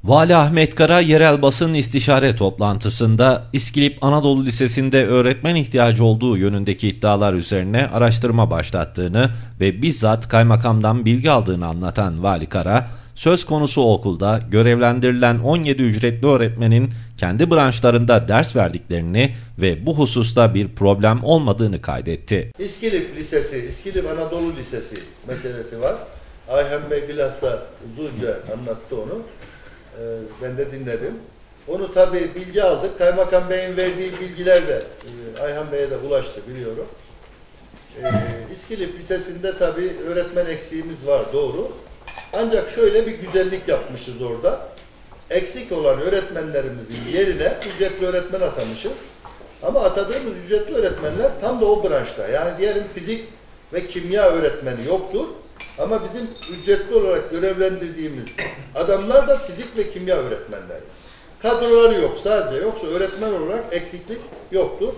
Vali Ahmet Kara, yerel basın istişare toplantısında İskilip Anadolu Lisesi'nde öğretmen ihtiyacı olduğu yönündeki iddialar üzerine araştırma başlattığını ve bizzat kaymakamdan bilgi aldığını anlatan Vali Kara, söz konusu okulda görevlendirilen 17 ücretli öğretmenin kendi branşlarında ders verdiklerini ve bu hususta bir problem olmadığını kaydetti. İskilip Lisesi, İskilip Anadolu Lisesi meselesi var. Ayhan Bey bilhassa uzunca anlattı onu. Ben de dinledim. Onu tabii bilgi aldık. Kaymakam Bey'in verdiği bilgiler de Ayhan Bey'e de ulaştı biliyorum. İskilip Lisesi'nde tabii öğretmen eksiğimiz var, doğru. Ancak şöyle bir güzellik yapmışız orada. Eksik olan öğretmenlerimizin yerine ücretli öğretmen atamışız. Ama atadığımız ücretli öğretmenler tam da o branşta. Yani diyelim fizik ve kimya öğretmeni yoktur. Ama bizim ücretli olarak görevlendirdiğimiz adamlar da fizik ve kimya öğretmenleri. Kadroları yok sadece. Yoksa öğretmen olarak eksiklik yoktur.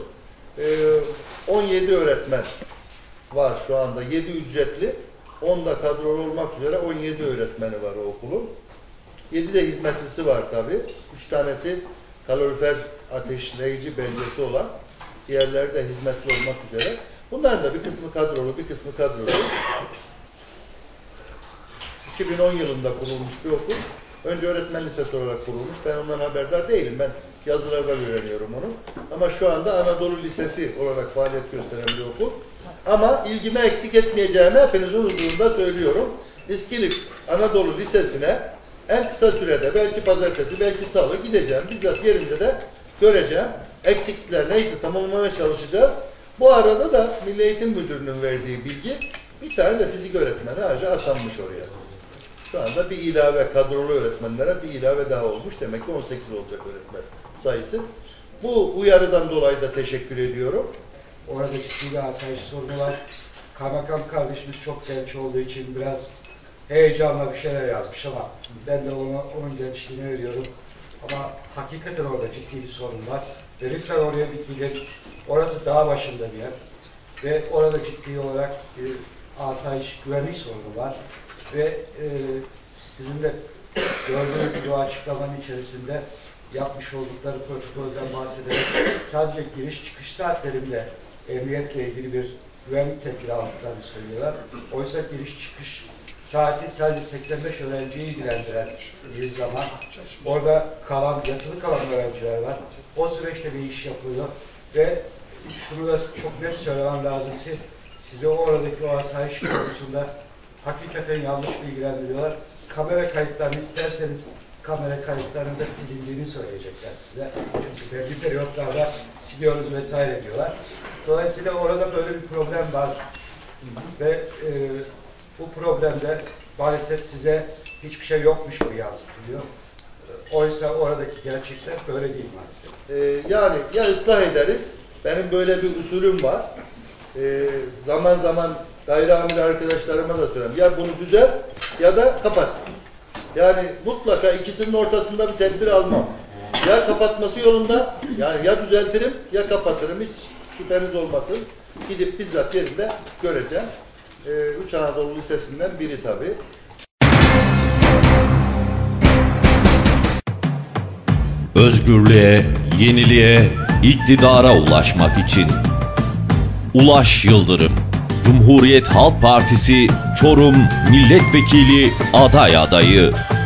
17 öğretmen var şu anda. 7 ücretli. 10 da kadrolu olmak üzere 17 öğretmeni var o okulun. 7 de hizmetlisi var tabi. 3 tanesi kalorifer ateşleyici belgesi olan, diğerleri de hizmetli olmak üzere. Bunların da bir kısmı kadrolu, bir kısmı kadrolu. 2010 yılında kurulmuş bir okul. Önce öğretmen lisesi olarak kurulmuş. Ben ondan haberdar değilim. Ben yazılardan öğreniyorum onu. Ama şu anda Anadolu Lisesi olarak faaliyet gösteren bir okul. Ama ilgimi eksik etmeyeceğimi hepinizin huzurunda söylüyorum. İskilip Anadolu Lisesi'ne en kısa sürede, belki pazartesi, belki salı gideceğim. Bizzat yerinde de göreceğim. Eksiklikler neyse tamamlamaya çalışacağız. Bu arada da Milli Eğitim Müdürlüğü'nün verdiği bilgi, bir tane de fizik öğretmeni ayrıca atanmış oraya. Şu anda bir ilave, kadrolu öğretmenlere bir ilave daha olmuş. Demek ki 18 olacak öğretmen sayısı. Bu uyarıdan dolayı da teşekkür ediyorum. Orada ciddi bir asayiş sorunu var. Kaymakam kardeşimiz çok genç olduğu için biraz heyecanla bir şeyler yazmış ama ben de onun gençliğine veriyorum. Ama hakikaten orada ciddi bir sorun var. Ve lütfen oraya bir gidin. Orası dağ başında bir yer. Ve orada ciddi olarak bir asayiş, güvenlik sorunu var. Ve sizin de gördüğünüz bu açıklamanın içerisinde yapmış oldukları protokolden bahsederek sadece giriş çıkış saatlerinde emniyetle ilgili bir güvenlik tedbiri aldıklarını söylüyorlar. Oysa giriş çıkış saati sadece 85 öğrenciyi ilgilendiren bir zaman. Orada yatılı kalan öğrenciler var. O süreçte bir iş yapılıyor ve şunu da çok net söylemem lazım ki size oradaki o asayiş konusunda hakikaten yanlış bilgilendiriyorlar. Kamera kayıtlarını isterseniz kamera kayıtlarında silindiğini söyleyecekler size. Çünkü belli periyotlarda siliyoruz vesaire diyorlar. Dolayısıyla orada böyle bir problem var. Ve bu problemde maalesef size hiçbir şey yokmuş gibi yansıtılıyor. Oysa oradaki gerçekler böyle değil maalesef. Yani ya ıslah ederiz. Benim böyle bir usulüm var. Zaman zaman gayri amir arkadaşlarıma da söylüyorum. Ya bunu düzelt ya da kapat. Yani mutlaka ikisinin ortasında bir tedbir almam. Ya kapatması yolunda, yani ya düzeltirim ya kapatırım. Hiç şüpheniz olmasın. Gidip bizzat yerinde göreceğim. 3 Anadolu Lisesi'nden biri tabii. Özgürlüğe, yeniliğe, iktidara ulaşmak için Ulaş Yıldırım, Cumhuriyet Halk Partisi Çorum Milletvekili aday adayı.